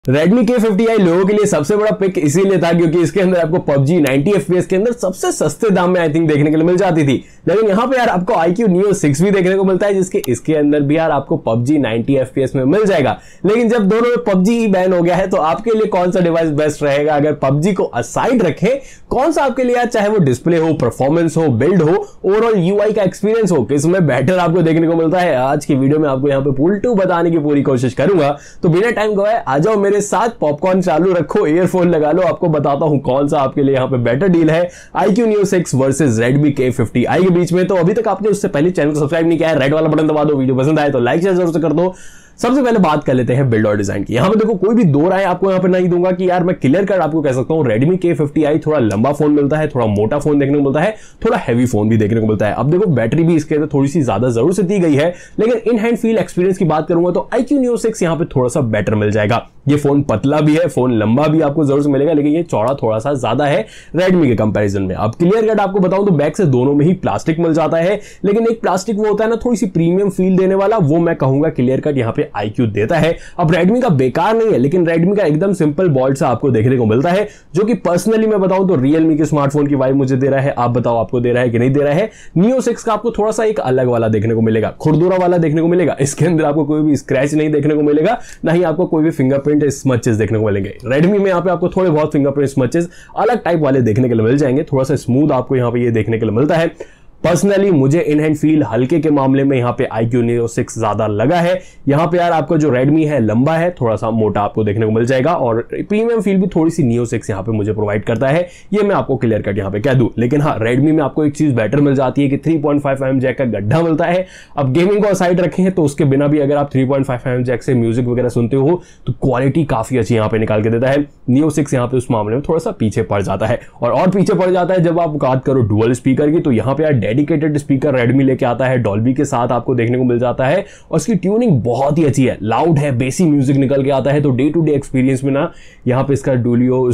Redmi K50i लोगों के लिए सबसे बड़ा पिक इसीलिए था क्योंकि इसके अंदर आपको PUBG 90 FPS के अंदर सबसे सस्ते दाम में आई थिंक देखने के लिए मिल जाती थी। लेकिन यहाँ पे यार आपको iQOO Neo 6 भी देखने को मिलता है जिसके इसके अंदर भी यार आपको PUBG 90 FPS में मिल जाएगा। लेकिन जब दोनों में PUBG ही बैन हो गया है तो आपके लिए कौन सा डिवाइस बेस्ट रहेगा? अगर PUBG को असाइड रखें, कौन सा आपके लिए यार, चाहे वो डिस्प्ले हो, परफॉर्मेंस हो, बिल्ड हो, ओवरऑल UI का एक्सपीरियंस हो, किसमें बेटर आपको देखने को मिलता है? आज की वीडियो में आपको यहाँ पे पुल टू बताने की पूरी कोशिश करूंगा। तो बिना टाइम गवाए आ जाओ मेरे साथ, पॉपकॉर्न चालू रखो, ईयरफोन लगा लो, आपको बताता हूं कौन सा आपके लिए यहाँ पे बेटर डील है iQOO Neo 6 versus Redmi K50i के बीच में। तो अभी तक आपने उससे पहले चैनल को सब्सक्राइब नहीं किया है, रेड वाला बटन दबा दो। वीडियो पसंद आए तो लाइक शेयर जरूर से कर दो। सबसे पहले बात कर लेते हैं बिल्ड और डिजाइन की। यहाँ पे देखो कोई भी दो राय आपको यहाँ पे नहीं दूंगा कि यार मैं क्लियर कर आपको कह सकता हूँ Redmi K50i थोड़ा लंबा फोन मिलता है, थोड़ा मोटा फोन देखने को मिलता है, थोड़ा हैवी फोन भी देखने को मिलता है। अब देखो बैटरी भी इसके अंदर थोड़ी सी ज्यादा जरूर से दी गई है, लेकिन इन हैंड फील एक्सपीरियंस की बात करूंगा तो iQOO Neo 6 यहाँ पे थोड़ा सा बेटर मिल जाएगा। ये फोन पतला भी है, फोन लंबा भी आपको जरूर से मिलेगा, लेकिन ये चौड़ा थोड़ा सा ज्यादा है Redmi के कंपैरिजन में। अब क्लियर कट आपको बताऊं तो बैक से दोनों में ही प्लास्टिक मिल जाता है, लेकिन एक प्लास्टिक वो होता है ना थोड़ी सी प्रीमियम फील देने वाला, वो मैं कहूंगा क्लियर कट यहाँ पे iQOO देता है। अब Redmi का बेकार नहीं है, लेकिन Redmi का एकदम सिंपल बॉल्ट सा आपको देखने को मिलता है, जो कि पर्सनली मैं बताऊं तो Realme के स्मार्टफोन की वाइब मुझे दे रहा है। आप बताओ आपको दे रहा है कि नहीं दे रहा है? Neo 6 का आपको थोड़ा सा एक अलग वाला देखने को मिलेगा, खुरदुरा वाला देखने को मिलेगा। इसके अंदर आपको कोई भी स्क्रैच नहीं देखने को मिलेगा, ना ही आपको कोई भी फिंगरप्रिंट स्मचेस देखने को मिलेंगे। Redmi में यहाँ पे आपको थोड़े बहुत फिंगरप्रिंट स्मचेस अलग टाइप वाले देखने के लिए मिल जाएंगे, थोड़ा सा स्मूथ आपको यहाँ पे ये देखने के लिए मिलता है। पर्सनली मुझे इन हैंड फील हल्के के मामले में यहाँ पे iQOO Neo 6 ज्यादा लगा है। यहाँ पे यार आपका जो Redmi है लंबा है, थोड़ा सा मोटा आपको देखने को मिल जाएगा, और प्रीमियम फील भी थोड़ी सी Neo 6 यहाँ पे मुझे प्रोवाइड करता है, ये मैं आपको क्लियर कट यहाँ पे कह दूं। लेकिन हाँ, Redmi में आपको एक चीज बेटर मिल जाती है कि 3.5 mm जैक का गड्ढा मिलता है। अब गेमिंग को साइड रखें तो उसके बिना भी अगर आप 3.5 mm जैक से म्यूजिक वगैरह सुनते हो तो क्वालिटी काफी अच्छी यहाँ पे निकाल के देता है। Neo 6 यहाँ पे उस मामले में थोड़ा सा पीछे पड़ जाता है, और पीछे पड़ जाता है जब आप बात करो डुअल स्पीकर की। तो यहाँ पे यार डेडिकेटेड स्पीकर Redmi लेके आता है, डॉल्बी के साथ आपको देखने को मिल जाता है, और उसकी ट्यूनिंग बहुत ही अच्छी है, लाउड है, बेसी म्यूजिक निकल के आता है। तो डे टू डे एक्सपीरियंस में ना यहाँ पे इसका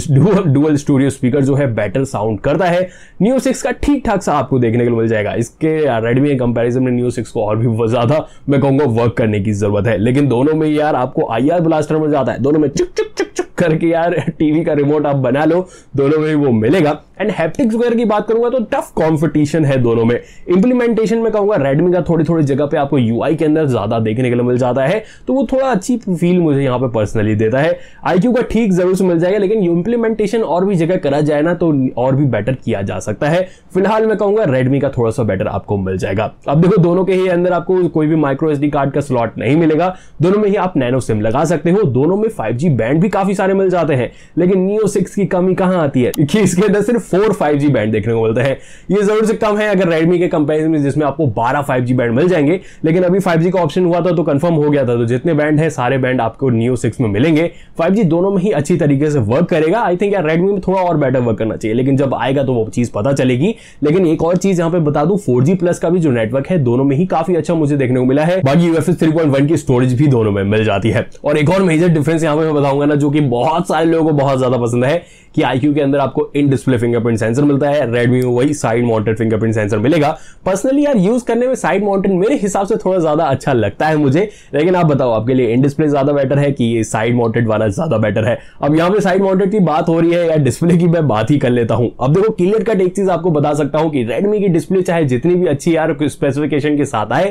डुअल स्टूडियो स्पीकर जो है बेटर साउंड करता है। Neo 6 का ठीक ठाक सा आपको देखने को मिल जाएगा। इसके Redmi के कंपैरिजन में Neo 6 को और भी ज्यादा मैं कहूंगा वर्क करने की जरूरत है, लेकिन दोनों में यार आपको IR ब्लास्टर मिल जाता है, दोनों में चुक चुक चुक चुक करके यार टीवी का रिमोट आप बना लो, दोनों में ही वो मिलेगा। एंड हैप्टिक्स वगैरह की बात करूंगा तो टफ कंपटीशन है दोनों में। इंप्लीमेंटेशन में कहूंगा Redmi का थोड़ी जगह पे आपको UI के अंदर ज्यादा देखने के लिए मिल जाता है, तो वो थोड़ा अच्छी फील मुझे यहाँ पे पर्सनली देता है। iQOO का ठीक जरूर से मिल जाएगा, लेकिन इंप्लीमेंटेशन और भी जगह करा जाए ना तो और भी बेटर किया जा सकता है। फिलहाल मैं कहूंगा Redmi का थोड़ा सा बेटर आपको मिल जाएगा। अब देखो दोनों के ही अंदर आपको कोई भी माइक्रो SD कार्ड का स्लॉट नहीं मिलेगा, दोनों में ही आप नैनो सिम लगा सकते हो, दोनों में 5G बैंड भी काफी सारे मिल जाते हैं। लेकिन Neo 6 की कमी कहां आती है कि इसके अंदर सिर्फ 4 5G बैंड देखने को मिलता है। ये जरूर से कम है अगर Redmi के कंपैरिजन में, जिसमें आपको 12 5G बैंड मिल जाएंगे। लेकिन अभी 5G का ऑप्शन हुआ था तो कंफर्म हो गया था, तो जितने बैंड है सारे बैंड आपको Neo 6 में मिलेंगे। 5G दोनों में ही अच्छी तरीके से वर्क करेगा। आई थिंक यार Redmi में थोड़ा और बेटर वर्क करना चाहिए, लेकिन जब आएगा तो वो चीज पता चलेगी। लेकिन एक और चीज यहाँ पे बता दूं, 4G प्लस का भी जो नेटवर्क है दोनों में ही काफी अच्छा मुझे देखने को मिला है। बाकी UFS 3.1 की स्टोरेज भी दोनों में मिल जाती है। और एक और मेजर डिफरेंस यहाँ पे मैं बताऊंगा ना, जो कि बहुत सारे लोगों को बहुत ज्यादा पसंद है, कि iQOO के अंदर आपको इन डिस्प्ले फिंगरप्रिंट सेंसर मिलता है, Redmi में वही साइड माउंटेड फिंगरप्रिंट सेंसर मिलेगा। पर्सनली यार यूज करने में साइड माउंटेड मेरे हिसाब से थोड़ा ज्यादा अच्छा लगता है मुझे, लेकिन आप बताओ आपके लिए इन डिस्प्ले ज्यादा बेटर है कि ये साइड माउंटेड वाला ज्यादा बेटर है? अब यहाँ पे साइड माउंटेड की बात हो रही है, या डिस्प्ले की मैं बात ही कर लेता हूं। अब देखो क्लियर कट एक चीज आपको बता सकता हूं कि Redmi की डिस्प्ले चाहे जितनी भी अच्छी यार स्पेसिफिकेशन के साथ आए,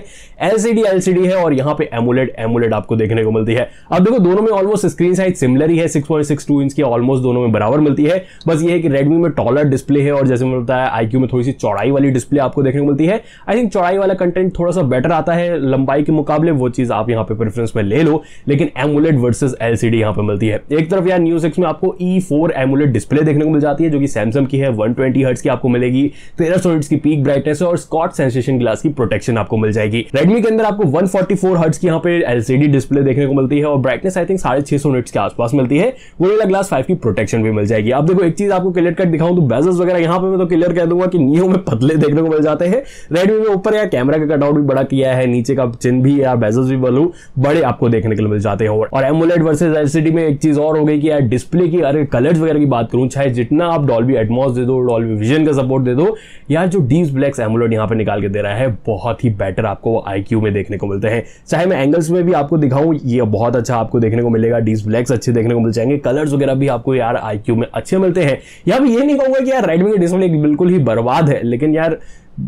LCD है, और यहाँ पे एमोलेड आपको देखने को मिलती है। अब देखो दोनों में ऑलमोस्ट स्क्रीन साइज सिमिलर ही है, 6.62 इंच की ऑलमोस्ट दोनों में बराबर मिलती है। बस ये है कि Redmi में टॉलर डिस्प्ले है, और जैसे मैंने बताया iQOO में थोड़ी सी चौड़ाई वाली डिस्प्ले आपको देखने को मिलती है। आई थिंक चौड़ाई वाला कंटेंट थोड़ा सा बेटर आता है लंबाई के मुकाबले, वो चीज आप यहाँ पे प्रेफरेंस में ले लो। लेकिन एमोलेड वर्सेस LCD यहाँ पे मिलती है। एक तरफ यार Neo 6 में आपको E4 एमोलेड डिस्प्ले देखने को मिल जाती है, जो कि सैमसंग की है, 120 हर्ट्ज की आपको मिलेगी, 1300 हर्ट्ज की पीक ब्राइटनेस और स्कॉट सेंसेशन ग्लास की प्रोटेक्शन आपको मिल जाएगी। Redmi के अंदर आपको 144 हर्ट्ज की यहाँ पे LCD डिस्प्ले देखने को मिलती है, और ब्राइटनेस आई थिंक 650 निट्स के आसपास मिलती है। है, गोरिल्ला ग्लास 5 की प्रोटेक्शन भी मिल जाएगी। अब देखो एक चीज आपको क्लियर कट दिखाऊं तो बेजल्स वगैरह यहाँ पे मैं तो क्लियर कह दूंगा कि नियो में पतले देखने को मिल जाते हैं, रेडमी में ऊपर यार कैमरा का कटआउट भी बड़ा किया है, नीचे का चिन्ह भी यार बेजल्स भी बोलूं बड़े आपको देखने के लिए मिल जाते हैं। और एमोलेड वर्सेस एलसीडी में एक चीज और हो गई कि यार डिस्प्ले की अगर कलर्स वगैरह की बात करूं, चाहे जितना आप डॉल्बी एटमॉस दे दो, डॉल्बी विजन का सपोर्ट दे दो, यार जो डीप ब्लैक एमोलेड यहाँ पे निकाल के दे रहा है बहुत ही बेटर आपको IQ में देखने को मिलते हैं। चाहे मैं एंगल्स में भी आपको दिखाऊं, ये बहुत अच्छा आपको देखने को मिलेगा, डीप ब्लैक्स अच्छे देखने को मिल जाएंगे, कलर्स वगैरह भी आपको यार IQ में अच्छे मिलते हैं। यहाँ पे ये नहीं कहूंगा कि यार रेडमी की डिस्प्ले बिल्कुल ही बर्बाद है, लेकिन यार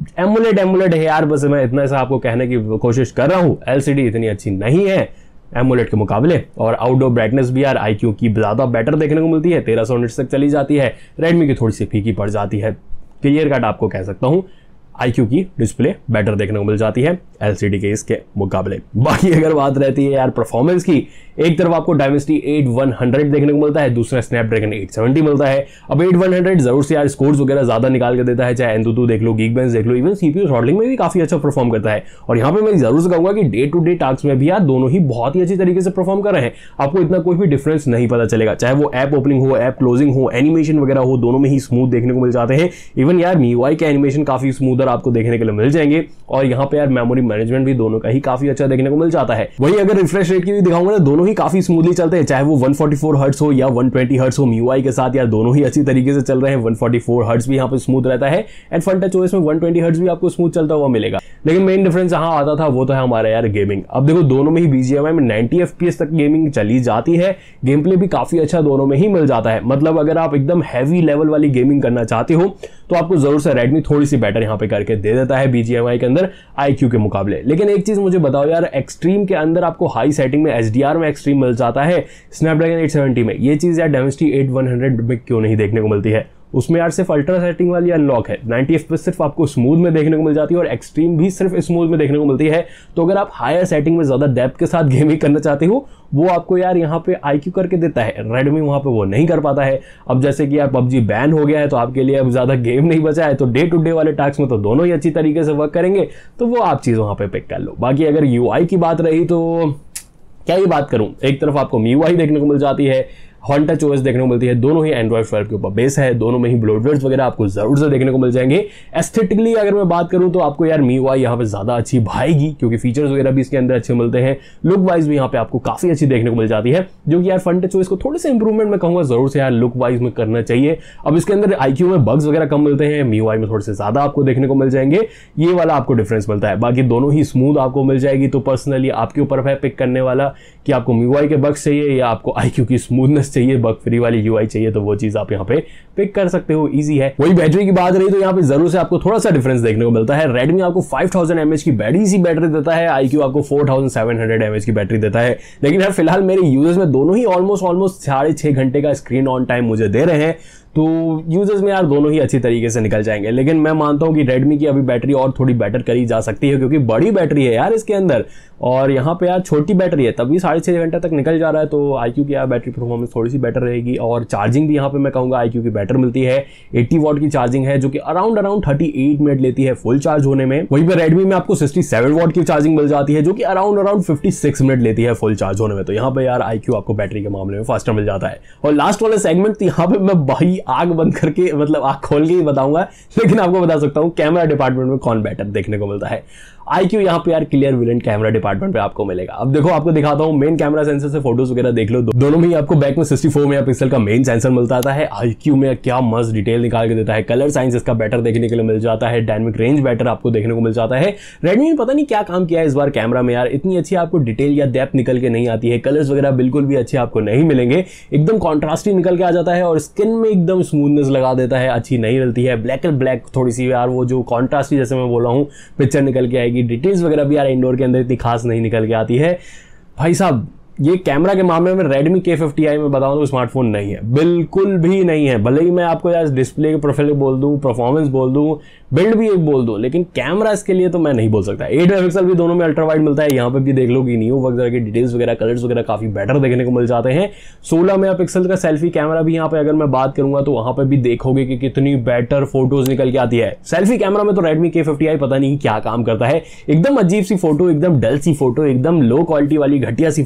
एमोलेड है यार, बस मैं इतना सा आपको कहने की कोशिश कर रहा हूं। LCD इतनी अच्छी नहीं है एमोलेड के मुकाबले, और आउटडोर ब्राइटनेस भी यार IQ की ज्यादा बेटर देखने को मिलती है, 1300 निट्स तक चली जाती है, रेडमी की थोड़ी सी फीकी पड़ जाती है। क्लियर कट आपको कह सकता हूं IQ की डिस्प्ले बेटर देखने को मिल जाती है LCD के इसके मुकाबले। बाकी अगर बात रहती है यार परफॉर्मेंस की, एक तरफ आपको डायमेंसिटी 8100 देखने को मिलता है, दूसरा स्नैपड्रैगन 870 मिलता है। अब 8100 जरूर से यार स्कोर्स वगैरह ज्यादा निकाल के देता है, चाहे एंतुतु देख लो, गीकबेंच देख लो, इवन CPU थ्रॉटलिंग में भी काफी अच्छा परफॉर्म करता है। और यहाँ पे मैं जरूर से कहूंगा कि डे टू डे टास्क में भी यार दोनों ही बहुत ही अच्छी तरीके से परफॉर्म कर रहे हैं, आपको इतना कोई भी डिफरेंस नहीं पता चलेगा, चाहे वो ऐप ओपनिंग हो, ऐप क्लोजिंग हो, एनिमेशन वगैरह हो, दोनों में ही स्मूथ देखने को मिल जाते हैं। इवन यार MIUI के एनिमेशन काफी स्मूदर आपको देखने के लिए मिल जाएंगे, और यहाँ पे यार मेमोरी मैनेजमेंट भी दोनों का ही काफी अच्छा देखने को मिल जाता है। वहीं अगर रिफ्रेश रेट की भी दिखाऊंगा ना, दोनों ही काफी स्मूथली चलते हैं, चाहे वो 144 हर्ट्ज हो या 120 हर्ट्ज हो, MIUI के साथ यार दोनों ही अच्छी तरीके से चल रहे हैं। 144 हर्ट्ज भी यहाँ पे स्मूथ रहता है, एंड FunTouchOS में 120 हर्ट्ज भी आपको स्मूथ चलता हुआ मिलेगा। लेकिन मेन डिफरेंस जहां आता था वो तो है हमारा यार गेमिंग। अब देखो दोनों में ही BGMI में 90 FPS तक गेमिंग चली जाती है, गेम प्ले भी काफी अच्छा दोनों में ही मिल जाता है। मतलब अगर आप एकदम हैवी लेवल वाली गेमिंग करना चाहते हो तो आपको जरूर से रेडमी थोड़ी सी बेटर यहाँ पे करके दे देता है BGMI के अंदर IQ के मुकाबले। लेकिन एक चीज मुझे बताओ यार, एक्सट्रीम के अंदर आपको हाई सेटिंग में HDR में एक्सट्रीम मिल जाता है स्नैपड्रैगन 870 में, ये चीज यार डायमेंसिटी 8100 में क्यों नहीं देखने को मिलती है? उसमें यार सिर्फ अल्ट्रा सेटिंग वाली अनलॉक है, 90 FPS सिर्फ आपको स्मूथ में देखने को मिल जाती है, और एक्सट्रीम भी सिर्फ स्मूथ में देखने को मिलती है। तो अगर आप हायर सेटिंग में ज्यादा डेप्थ के साथ गेमिंग करना चाहते हो, वो आपको यार यहाँ पे IQ करके देता है, रेडमी वहां पे वो नहीं कर पाता है। अब जैसे कि यार PUBG बैन हो गया है, तो आपके लिए अब ज्यादा गेम नहीं बचा है, तो डे टू डे वाले टास्क में तो दोनों ही अच्छी तरीके से वर्क करेंगे, तो वो आप चीज वहां पे पिक कर लो। बाकी अगर UI की बात रही तो क्या ही बात करूं, एक तरफ आपको MIUI देखने को मिल जाती है, FunTouchOS देखने को मिलती है, दोनों ही Android 12 के ऊपर बेस है, दोनों में ही ब्लोटवेयर्स वगैरह आपको जरूर से देखने को मिल जाएंगे। एस्थेटिकली अगर मैं बात करूं तो आपको यार MIUI यहाँ पे ज्यादा अच्छी भाएगी, क्योंकि फीचर्स वगैरह भी इसके अंदर अच्छे मिलते हैं, लुक वाइज भी यहाँ पे आपको काफी अच्छी देखने को मिल जाती है, जो कि यार FunTouchOS को थोड़े से इंप्रूवमेंट मैं कहूंगा जरूर से यार लुक वाइज में करना चाहिए। अब इसके अंदर IQ में बग्स वगैरह कम मिलते हैं, MIUI में थोड़े से ज्यादा आपको देखने को मिल जाएंगे, ये वाला आपको डिफरेंस मिलता है। बाकी दोनों ही स्मूथ आपको मिल जाएगी, तो पर्सनली आपके ऊपर है पिक करने वाला कि आपको MIUI के बग्स चाहिए या आपको IQ की स्मूथनेस चाहिए, बग फ्री वाली UI चाहिए, तो वो चीज आप यहाँ पे पिक कर सकते हो, इजी है। वही बैटरी की बात रही तो यहाँ पे जरूर से आपको थोड़ा सा डिफरेंस देखने को मिलता है। रेडमी आपको 5000 mAh की बड़ी सी बैटरी देता है, IQ आपको 4700 mAh की बैटरी देता है। लेकिन यार फिलहाल मेरे यूजर्स में दोनों ही ऑलमोस्ट 6.5 घंटे का स्क्रीन ऑन टाइम मुझे दे रहे हैं, तो यूजर्स में यार दोनों ही अच्छी तरीके से निकल जाएंगे। लेकिन मैं मानता हूं कि रेडमी की अभी बैटरी और थोड़ी बेटर करी जा सकती है, क्योंकि बड़ी बैटरी है यार इसके अंदर, और यहाँ पे यार छोटी बैटरी है, तब भी 6.5 घंटे तक निकल जा रहा है, तो IQ की यार बैटरी परफॉर्मेंस थोड़ी सी बेटर रहेगी। और चार्जिंग भी यहाँ पे मैं कहूँगा IQ की बेटर मिलती है, 80 वॉट की चार्जिंग है, जो कि अराउंड 38 मिनट लेती है फुल चार्ज होने में। वहीं पे रेडमी में आपको 67 वॉट की चार्जिंग मिल जाती है, जो कि अराउंड 56 मिनट लेती है फुल चार्ज होने में। तो यहाँ पे यार IQ आपको बैटरी के मामले में फास्टर मिल जाता है। और लास्ट वाले सेगमेंट यहाँ पे मैं भाई आग बंद करके मतलब आंख खोल के ही बताऊंगा, लेकिन आपको बता सकता हूं कैमरा डिपार्टमेंट में कौन बेटर देखने को मिलता है। IQ यहाँ पे यार क्लियर विलेंट कैमरा डिपार्टमेंट पे आपको मिलेगा। अब देखो आपको दिखाता हूँ, मेन कैमरा सेंसर से फोटोज वगैरह देख लो, दोनों में ही आपको बैक में 64 मेगापिक्सल का मेन सेंसर मिलता है। IQ में क्या मस्त डिटेल निकाल के देता है, कलर साइंस इसका बेटर देखने के लिए मिल जाता है, डायनेमिक रेंज बेटर आपको देखने को मिल जाता है। रेडमी ने पता नहीं क्या काम किया है इस बार कैमरा में यार, इतनी अच्छी आपको डिटेल या डेप्थ निकल के नहीं आती है, कलर्स वगैरह बिल्कुल भी अच्छे आपको नहीं मिलेंगे, एकदम कॉन्ट्रास्टी निकल के आ जाता है, और स्किन में एकदम स्मूथनेस लगा देता है, अच्छी नहीं मिलती है। ब्लैक एंड ब्लैक थोड़ी सी यार वो जो कॉन्ट्रास्टी जैसे मैं बोला हूँ पिक्चर निकल के आएगी, डिटेल्स वगैरह भी यार इंडोर के अंदर इतनी खास नहीं निकल के आती है। भाई साहब ये कैमरा के मामले में Redmi K50i में बताऊं तो स्मार्टफोन नहीं है, बिल्कुल भी नहीं है। भले ही मैं आपको यार डिस्प्ले के प्रोफाइल बोल दूं, परफॉर्मेंस बोल दूं, बिल्ड भी एक बोल दूं, लेकिन कैमरा इसके लिए तो मैं नहीं बोल सकता। 8 मेगापिक्सल भी दोनों में अल्ट्रा वाइड मिलता है, यहाँ पे भी देख लो कि नियो वगैरह की डिटेल्स वगैरह कलर्स वगैरह काफी बेटर देखने को मिल जाते हैं। 16 मेगापिक्सल का सेल्फी कैमरा भी यहाँ पे अगर मैं बात करूंगा तो वहां पर भी देखोगे कि कितनी बेटर फोटोज निकल के आती है। सेल्फी कैमरा में तो Redmi K50i पता नहीं क्या काम करता है, एकदम अजीब सी फोटो, एकदम डल सी फोटो, एकदम लो क्वालिटी वाली घटिया सी फोटो निकाल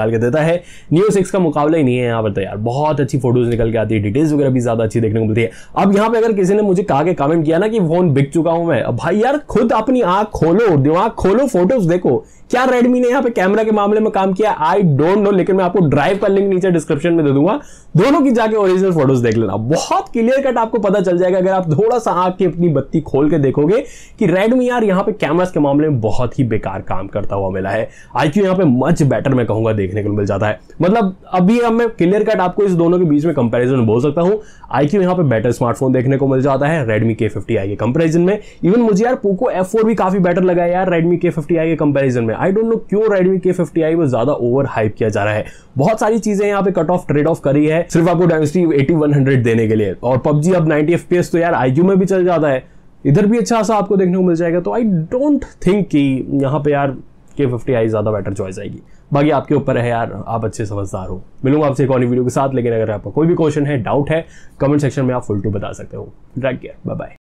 निकाल के देता है। Neo 6 का मुकाबला ही नहीं है यहाँ पर, तो यार बहुत अच्छी फोटोज निकल के आती है, डिटेल्स वगैरह भी ज्यादा अच्छी देखने को मिलती है। अब यहाँ पे अगर किसी ने मुझे कहा के कमेंट किया ना कि फोन बिक चुका हूं मैं, अब भाई यार खुद अपनी आंख खोलो, दिमाग खोलो, फोटोज देखो क्या रेडमी ने यहाँ पे कैमरा के मामले में काम किया, आई डोंट नो, लेकिन मैं आपको ड्राइव का लिंक नीचे डिस्क्रिप्शन में दे दूंगा, दोनों की जाके ओरिजिनल फोटोज देख लेना, बहुत क्लियर कट आपको पता चल जाएगा अगर आप थोड़ा सा आंख की अपनी बत्ती खोल के देखोगे कि रेडमी यार यहाँ पे कैमरास के मामले में बहुत ही बेकार काम करता हुआ मिला है। IQ यहाँ पे मच बेटर मैं कहूंगा देखने को मिल जाता है, मतलब अभी अब मैं क्लियर कट आपको इस दोनों के बीच में कंपैरिजन बोल सकता हूं। IQ यहाँ पे बेटर स्मार्टफोन देखने को मिल जाता है Redmi K50i के कंपैरिजन में। इवन मुझे यार Poco F4 भी काफी बेटर लगा है यार Redmi K50i के कंपैरिजन में। आई डोंट नो क्यों Redmi K50i को ज्यादा ओवर हाइप किया जा रहा है, बहुत सारी चीजें यहाँ पे कट ऑफ ट्रेड ऑफ करी है सिर्फ आपको Dimensity 8100 देने के लिए, और PUBG अब 90 FPS तो यार IQ में भी चल जाता है, इधर भी अच्छा सा आपको देखने को मिल जाएगा। तो आई डोंट थिंक कि यहाँ पे यार K50i ज्यादा बेटर चॉइस आएगी, बाकी आपके ऊपर है यार, आप अच्छे समझदार हो। मिलूंगा आपसे एक और वीडियो के साथ, लेकिन अगर आपका कोई भी क्वेश्चन है, डाउट है, कमेंट सेक्शन में आप फुल टू बता सकते हो। Take care, bye bye.